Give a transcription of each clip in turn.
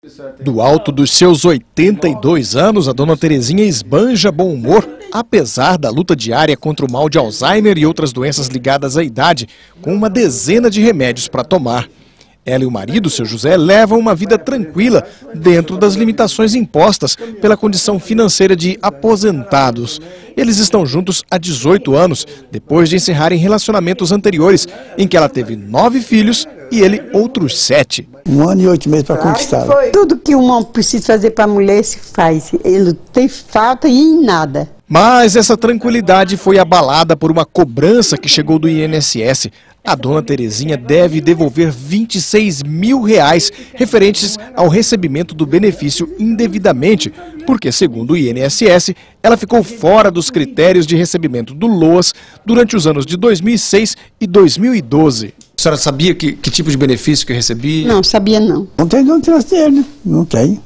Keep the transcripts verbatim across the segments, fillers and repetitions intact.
Do alto dos seus oitenta e dois anos, a dona Terezinha esbanja bom humor, apesar da luta diária contra o mal de Alzheimer e outras doenças ligadas à idade, com uma dezena de remédios para tomar. Ela e o marido, seu José, levam uma vida tranquila dentro das limitações impostas pela condição financeira de aposentados. Eles estão juntos há dezoito anos, depois de encerrarem relacionamentos anteriores, em que ela teve nove filhos e ele outros sete. Um ano e oito meses para conquistar. Tudo que um homem precisa fazer para a mulher se faz. Ele tem falta e em nada. Mas essa tranquilidade foi abalada por uma cobrança que chegou do I N S S. A dona Terezinha deve devolver vinte e seis mil reais referentes ao recebimento do benefício indevidamente, porque, segundo o I N S S, ela ficou fora dos critérios de recebimento do LOAS durante os anos de dois mil e seis e dois mil e doze. A senhora sabia que, que tipo de benefício que recebia? Não, sabia não. Não tem de onde tirar esse dinheiro, né? Não tem.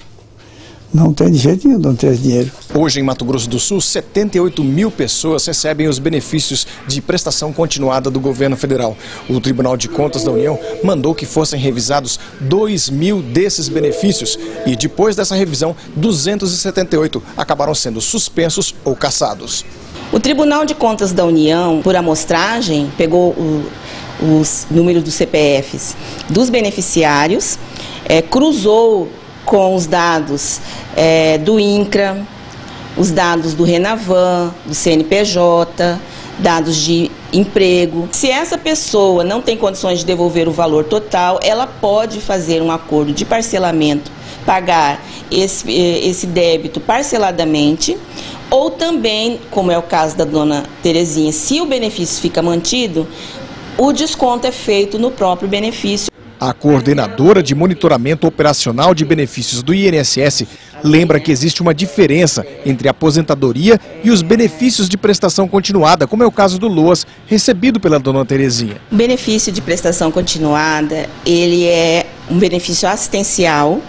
Não tem de jeito nenhum de onde tirar esse dinheiro. Hoje, em Mato Grosso do Sul, setenta e oito mil pessoas recebem os benefícios de prestação continuada do governo federal. O Tribunal de Contas da União mandou que fossem revisados dois mil desses benefícios e, depois dessa revisão, duzentos e setenta e oito acabaram sendo suspensos ou cassados. O Tribunal de Contas da União, por amostragem, pegou o, os números dos C P Fs dos beneficiários, é, cruzou com os dados é, do INCRA, os dados do RENAVAN, do C N P J, dados de emprego. Se essa pessoa não tem condições de devolver o valor total, ela pode fazer um acordo de parcelamento, pagar esse, esse débito parceladamente, ou também, como é o caso da dona Terezinha, se o benefício fica mantido, o desconto é feito no próprio benefício. A coordenadora de monitoramento operacional de benefícios do I N S S lembra que existe uma diferença entre a aposentadoria e os benefícios de prestação continuada, como é o caso do LOAS, recebido pela dona Terezinha. O benefício de prestação continuada, ele é um benefício assistencial,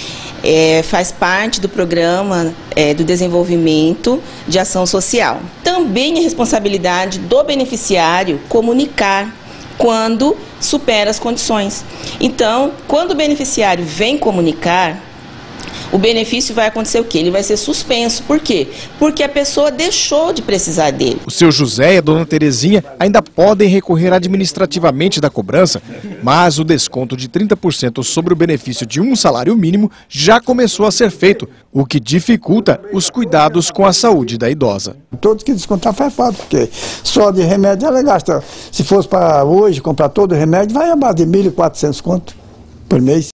é, faz parte do programa é, do desenvolvimento de ação social. Também é responsabilidade do beneficiário comunicar quando supera as condições. Então, quando o beneficiário vem comunicar, o benefício vai acontecer o quê? Ele vai ser suspenso. Por quê? Porque a pessoa deixou de precisar dele. O seu José e a dona Terezinha ainda podem recorrer administrativamente da cobrança, mas o desconto de trinta por cento sobre o benefício de um salário mínimo já começou a ser feito, o que dificulta os cuidados com a saúde da idosa. Todos que descontar faz falta, porque só de remédio ela gasta. Se fosse para hoje comprar todo o remédio, vai a mais de mil e quatrocentos conto por mês.